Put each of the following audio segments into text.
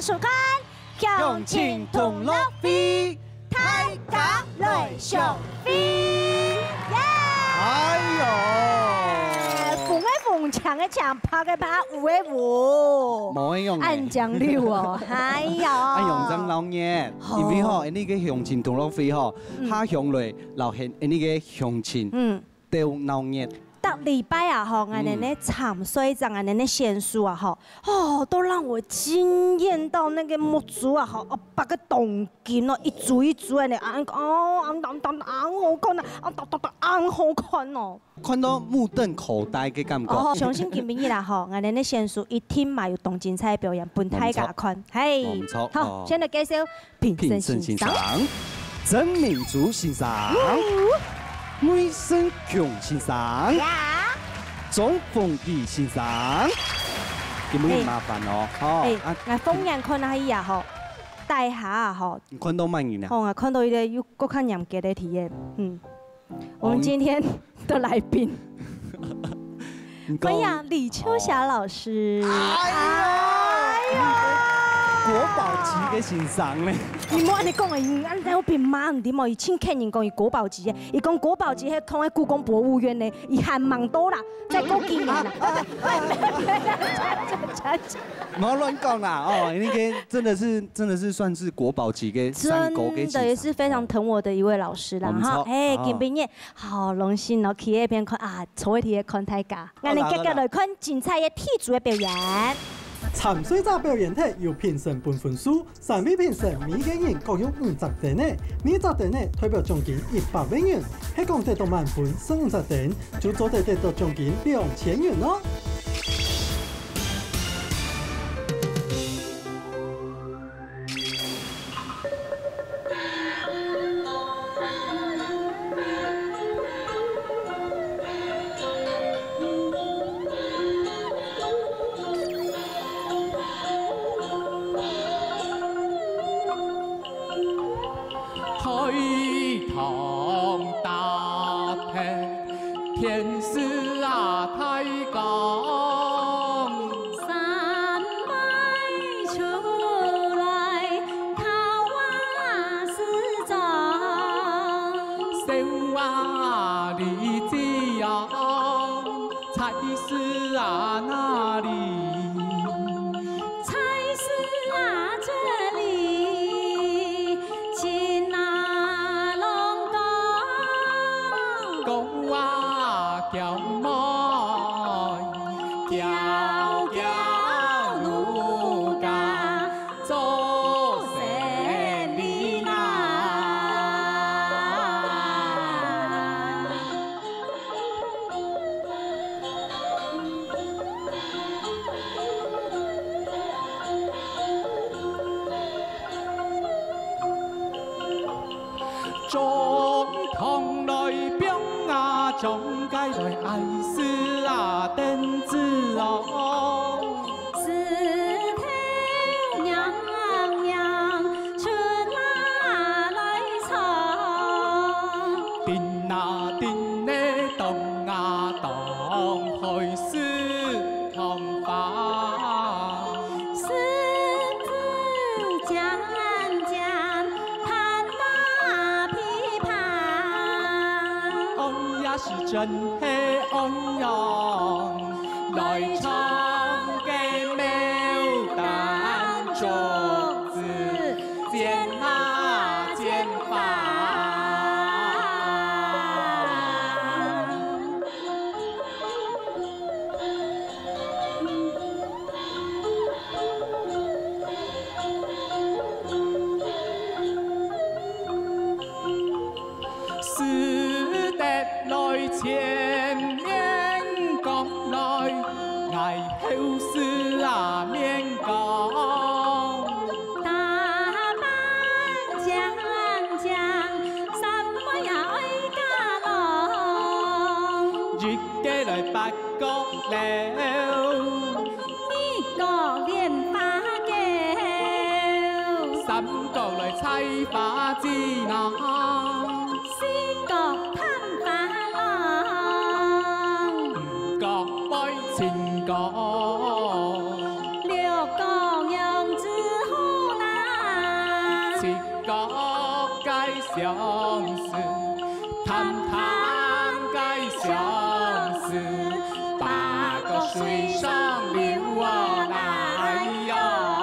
收看《 向前同乐飞》， 大家来上飞，耶！ 哎呦， 逢抢的抢，拍的拍，舞的舞， 冇用的。 按奖励哦，哎呀！ 按用真老嘢，因为吼，呢个向前同乐飞吼，下向来留现呢个向前，都闹热。 到礼拜啊，吼，俺的那长水长，俺的那仙树啊，吼，哦，都让我惊艳到那个木竹啊，吼，哦，把个动金哦，一株一株的，好看啊，好看哦。 看到目瞪口呆嘅感觉。 哦，相信今明日啦，吼，俺的那仙树一天嘛有动精彩表演，本太家看，嘿，好，现在介绍评审欣赏， 曾敏竹欣赏。梅生强先生，钟凤仪先生，有冇麻烦哦？ 哦，我风眼看下伊啊吼，大下啊吼， 你看到慢呢？ 哦，我看到一个又更看严格的体验，我们今天的来宾，欢迎李秋霞老师。哎呀！ 国宝级嘅欣赏咧， 伊冇安尼讲啊，安尼我变骂唔掂哦，伊请客人讲伊国宝级嘅，伊讲国宝级迄放喺故宫博物院呢，伊还忙多啦，再过几年啦。 唔好乱讲啦哦，那个真的是算是国宝级嘅三国嘅， 真的也是非常疼我的一位老师啦哈。哎，今毕业好荣幸哦，去那边看啊，坐喺看大家，我哋接下来看精彩嘅体组嘅表演。 沉水炸表演体由评审颁分数，3位评审每个人各有50点呢，每10点呢代表奖金100万元，喺讲得到满分剩50点，就做得到奖金2000元哦。 六个样子好。 相思，谈谈该相思，把个水上流啊来呀。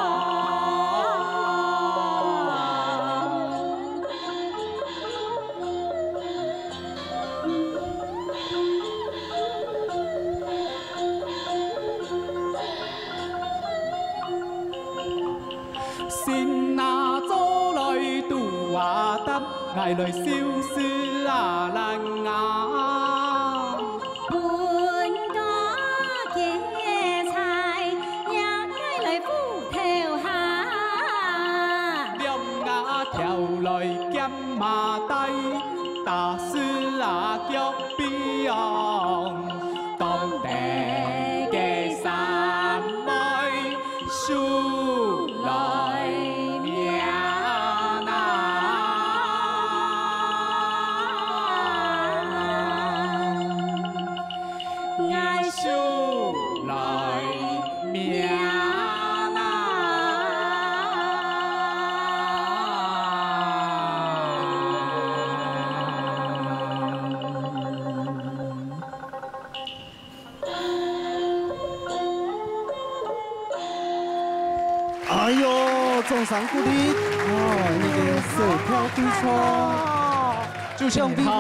心啊做来渡啊答，爱来相思啊难啊。 半個嘅菜也該來斧頭下， 兩牙跳來劍馬低，打死啊腳邊當地嘅三妹數來命啊！愛數來命哎呦，中上鼓励哦，那个手跳对错， 祝新年好！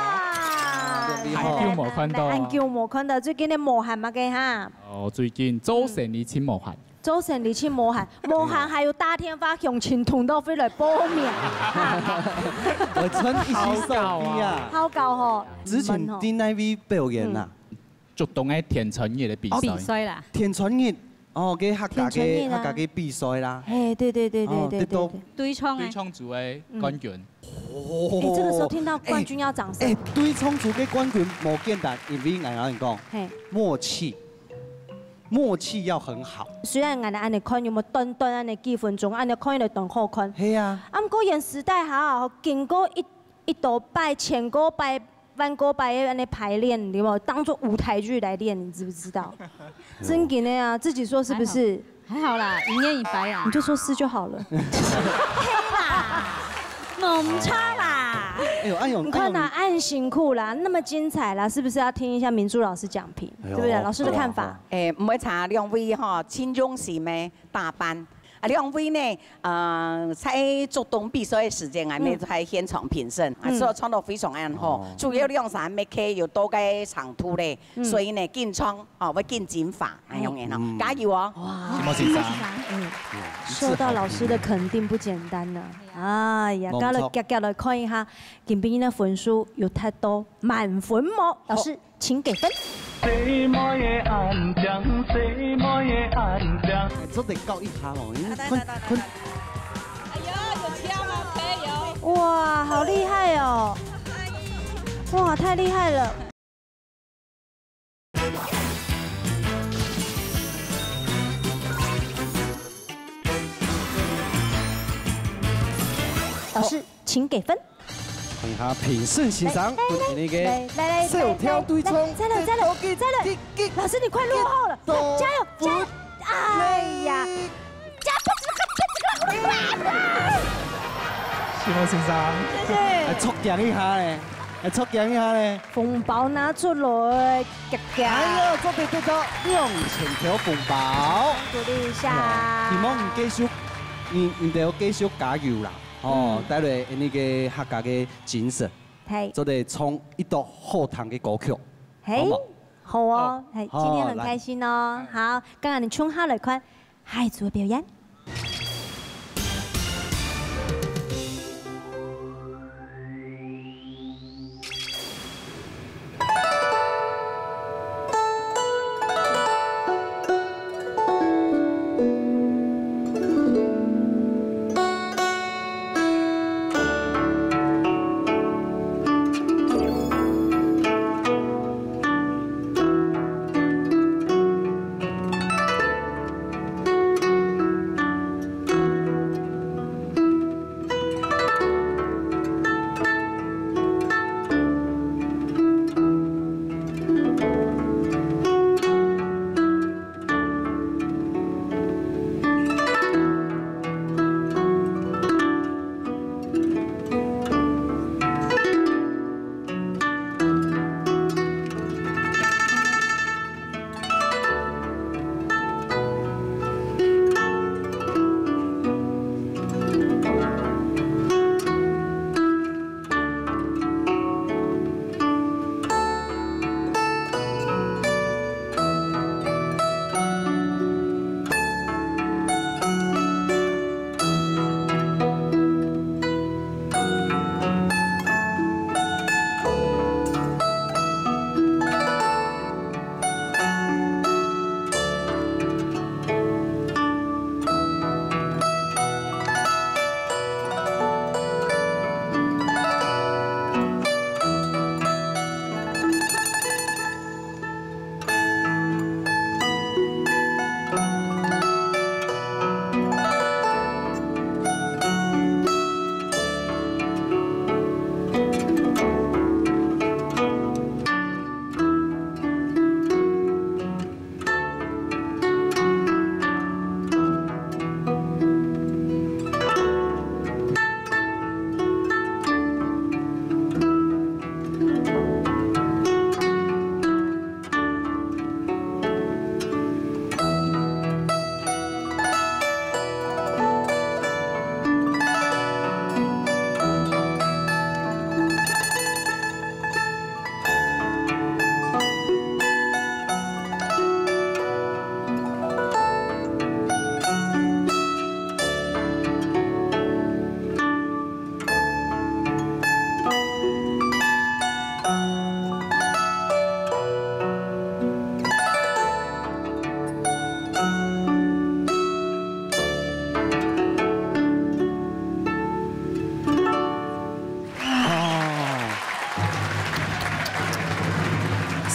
係久冇看到很久冇看到，最近嘅無限乜嘅哈？ 哦，最近周成你請無限， 周成你去無限，無限還有大天發向前同到飛來報名， 我穿一起手臂啊！ 好搞嗬！ 之前啲那位表演啊， 觸動喺田春日嘅比比賽， 賽啦， 田春日哦，嘅客家田春日啊嘅比賽啦。 哎，對對對對對對對。 對衝嘅， 對衝組嘅冠軍。 哦哎，這個時候聽到冠軍要掌聲。 對衝組嘅冠軍冇簡單，因為我人講嘿， 默契要很好。 雖然我哋安尼看有冇短短安尼幾分鐘，安尼看嚟當好看。 係啊， 啊，毋過現時代哈，經過一多拜、千個拜、萬個拜的安尼排練，你有冇當做舞台劇來練？你知不知道？真嘅呢啊，自己說是不是？ 還好啦，一年一白啊你，就說是就好了。 唔差啦。 哎呦，哎呦， 你看呐，按辛苦啦，那麼精彩啦，是不是要聽一下明珠老師講評？ 哎呦對不對？老師的看法。 唔會查兩位嗬，千中時咩打扮？啊，兩位呢，在做東比賽嘅時間啊，咩喺現場評審，所以唱得非常啱好。主要兩三咩劇又多嘅長途咧，所以呢見唱哦會見剪髮咁樣嘅咯，加油哦！ 什麼先生？ 受到老師的肯定不簡單呢。哎呀，今日夾夾來看一下，金斌的分數有太多，滿分冇？老師請給分。 做得高一下哦， 哇，好厲害哦！哇，太厲害了！老師，請給分。 看一下評審欣賞那個來， 手跳對衝， 再來，老師你快落後了，加油！哎呀， 什麼先生？ 謝謝。 促鏡一下咧，促鏡一下咧。 紅包拿出來，夾夾。 哎呀，做得得到2000條紅包， 鼓勵一下。 希望唔繼續，唔得繼續加油啦。哦，帶來那個客家嘅精神， 係， 做得唱一道好聽嘅歌曲。 嘿，好哦，係， 好今天很開心哦。好，剛剛你衝下來看下一組嘅表演。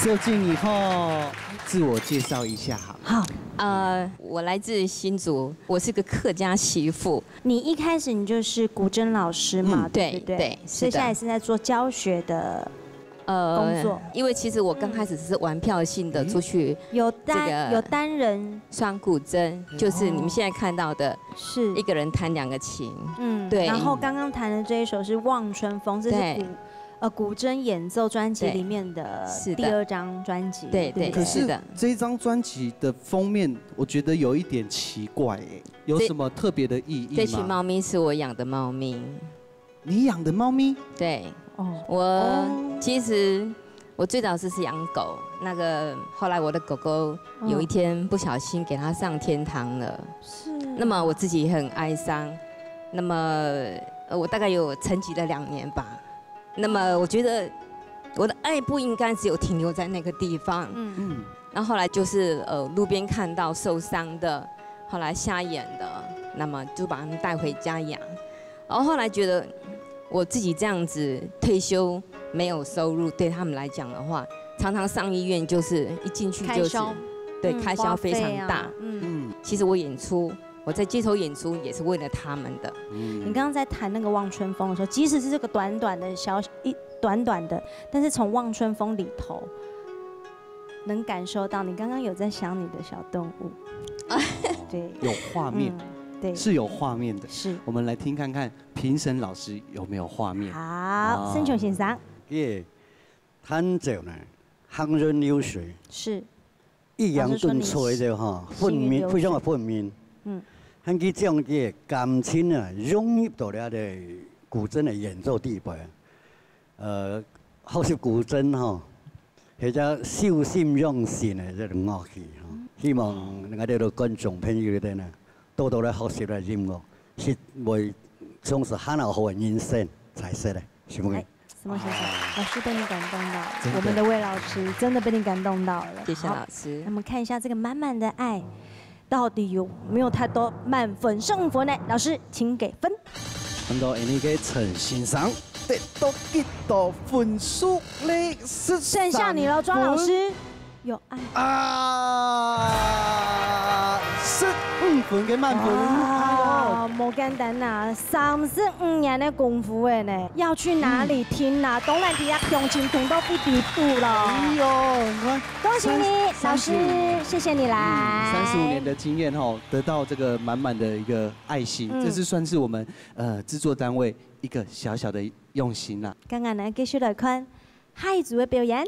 秀静以后自我介绍一下好。 好， 我来自新竹，我是个客家媳妇。 你一开始你就是古筝老师嘛，对不对？ 对， 所以现在也是在做教学的工作。 因为其实我刚开始只是玩票性的出去， 有单人双古筝，就是你们现在看到的， 是一个人弹2个琴。对。 然后刚刚弹的这一首是《望春风》，这是古筝演奏专辑里面的第2张专辑。 对， 可是这一张专辑的封面，我觉得有一点奇怪哎，有什么特别的意义吗？ 这群猫咪是我养的猫咪。 你养的猫咪？ 对。我其实我最早是养狗，后来我的狗狗有一天不小心给它上天堂了。是。那么我自己也很哀伤。那么我大概有沉寂了2年吧。那么我觉得我的爱不应该只有停留在那个地方。然后后来就是路边看到受伤的，后来瞎眼的，那么就把他们带回家养。然后后来觉得我自己这样子退休没有收入，对他们来讲的话，常常上医院就是一进去就是开销非常大。其实我在街头演出也是为了他们的。 你刚刚在弹那个《望春风》的时候，即使是这个短短的，但是从《望春风》里头能感受到你刚刚有在想你的小动物。对， 有画面。 对， 是有画面的。 是， 我们来听看看评审老师有没有画面。 好，申琼先生。 弹奏呢，行人流水。 是。 抑扬顿挫的哈，分明非常的分明。hắn去將嘅感情啊融入到了嘅古箏嘅演奏地位。學習古箏嗬，係隻小心用心嘅一種樂器嗬。希望我哋嘅觀眾朋友哋呢，多多嚟學習嚟音樂，是為從事很好嘅人生才是咧。是唔係？ 什麼先生？老師被你感動到了，我們的魏老師真的被你感動到了。 謝謝老師。 那麼看一下這個滿滿的愛。到底有没有太多滿分勝負呢？老師請給分。 咁到呢個陳先生得到幾多分數呢？剩下你了，莊老師。有愛 15分嘅滿分。 冇簡單呐，35年的功夫誒呢，要去哪裡聽啊？當然底下鄉親聽到不抵步了。 哎呦， 恭喜你，老師，謝謝你來。 35年的經驗吼，得到這個滿滿的一個愛心，這是算是我們製作單位一個小小的用心啦。 剛剛呢，繼續來看下一組嘅表演。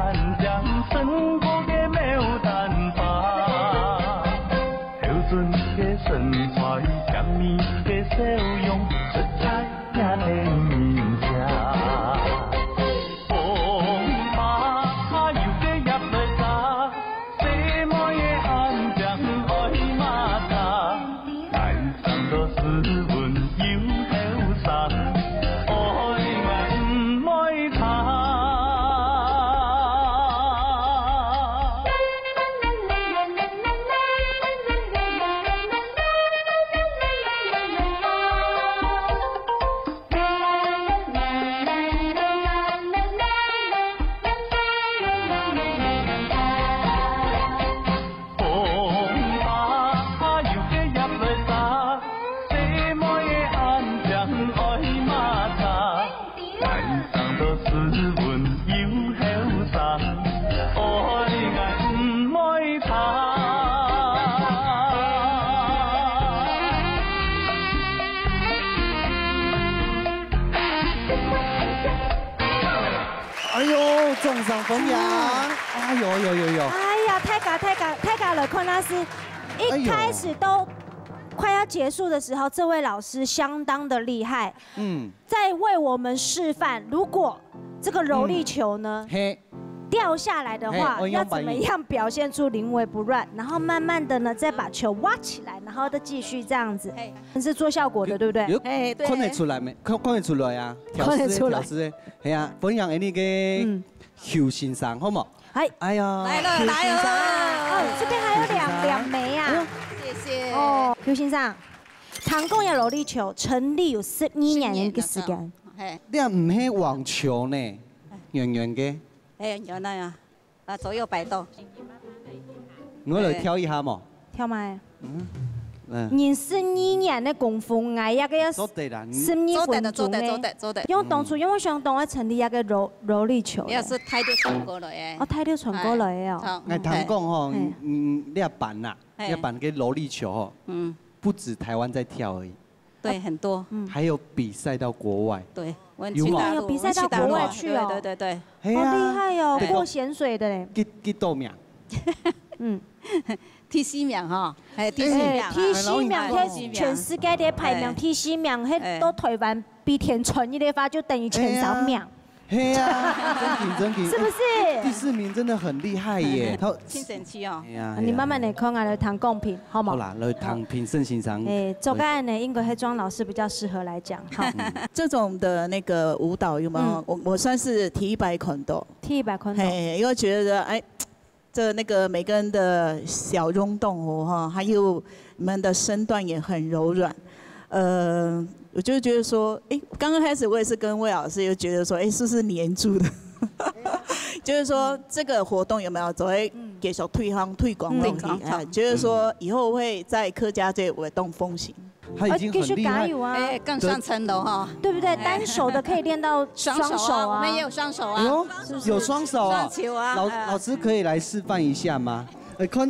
生活嘅牡丹花， 的身材，甜蜜的笑容，出彩也甜面颊。风马又在叶落沙，细妹的安将爱马卡，爱上都斯文又后生，爱爱唔爱他。 送上弘扬，哎呦！ 哎呀，太嘎了！昆老师一开始都快要结束的时候，这位老师相当的厉害，在为我们示范，如果这个柔力球呢，掉下来的话，要怎么样表现出临危不乱，然后慢慢的呢，再把球挖起来，然后再继续这样子，是做效果的，对不对？ 哎，对。看得出来没？看得出来啊！ 看得出来。 系啊，弘扬的那个邱先生，好冇？哎呀， 来了！哦，这边还有两枚啊！ 谢谢。 哦，邱先生，唐贡嘅柔力球成立有12年嘅時間。 你唔係網球呢？圓圓嘅。 哎，有那樣，左右擺動。 我嚟跳一下冇？ 跳埋。練12年的功夫，捱一個要12分鐘嘅。用當初因為想當我成立一個柔力球。 要是態度傳過來嘅。 哦，態度傳過來嘅哦。 我同講吼，你要辦啦，要辦個柔力球吼，不止台灣在跳而已。 對，很多。 還有比賽到國外。 對， 有比賽到國外去哦。 對。 好厲害哦，過鹹水的嘞。 幾多名？ 第4名哈，係第4 名，全世界的排名第4名，迄到台灣比田純一的話，就等於前3名。 嘿啊，真勁， 是不是？ 第4名真的很厲害耶！ 清神期哦。 你慢慢的看啊，來談公平，好嗎？ 好啦，來談評審欣賞。 做個案呢，應該係莊老師比較適合來講。好， 這種的那個舞蹈有沒有？我算是體育版款的。 體育版款的。 他已經很厲害， 哎，更上層樓哈， 對不對？單手的可以練到雙手啊， 我們也有雙手啊， 有雙手啊， 雙球啊， 老師可以來示範一下嗎？哎，看。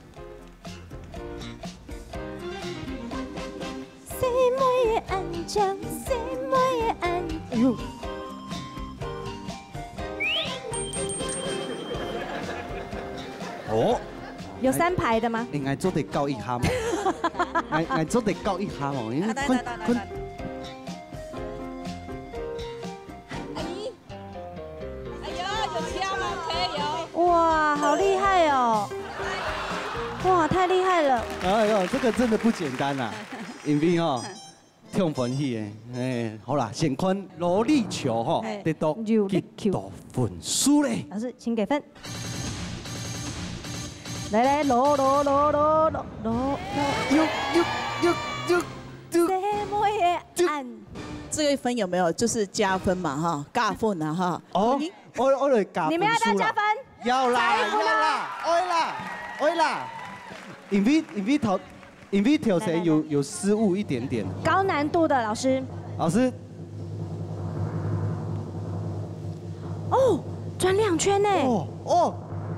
哦。 有3排的嗎？ 應該做得高一下嘛，我做得高一下嘛，因為哎呀，有槍啊，可以有。 哇，好厲害哦！哇，太厲害了！ 哎呦，這個真的不簡單啦，因為哦，挺歡喜嘅，哎，好啦，先看柔力球吼，得到幾多分數咧？ 老師，請給分。來，攞， 這個分有沒有？就是加分嘛，哈，加分啊，哈。 哦，我來加分。 你們要不要加分？ 要啦，愛啦。因為跳誰有失誤一點點。 高難度的老師。哦，轉2圈呢。 哦。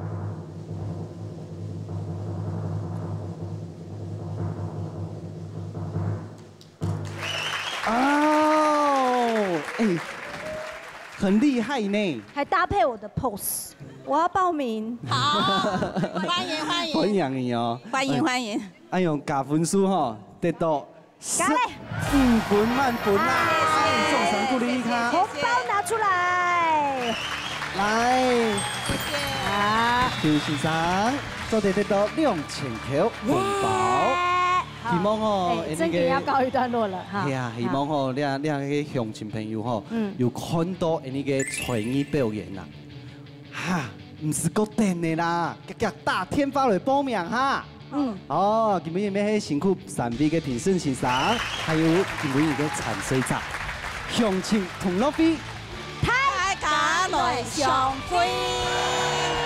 哦，哎，很厲害呢， 還搭配我的 pose， 我要報名。 好，歡迎。 歡迎你哦， 歡迎。 按用加分数吼，得到15分满分啦！送上鼓励卡， 红包拿出来， 来，好，邱先生，做得到2000块红包。希望吼， 真的要告一段落了哈。 系啊，希望吼，你个乡亲朋友吼，有看到那个才艺表演啦，哈，唔是个等的啦，加大天发来报名哈。哦，今日要喺辛苦3位嘅评审先生，还有今日嘅参赛者，乡亲同乐会， 大家来相会。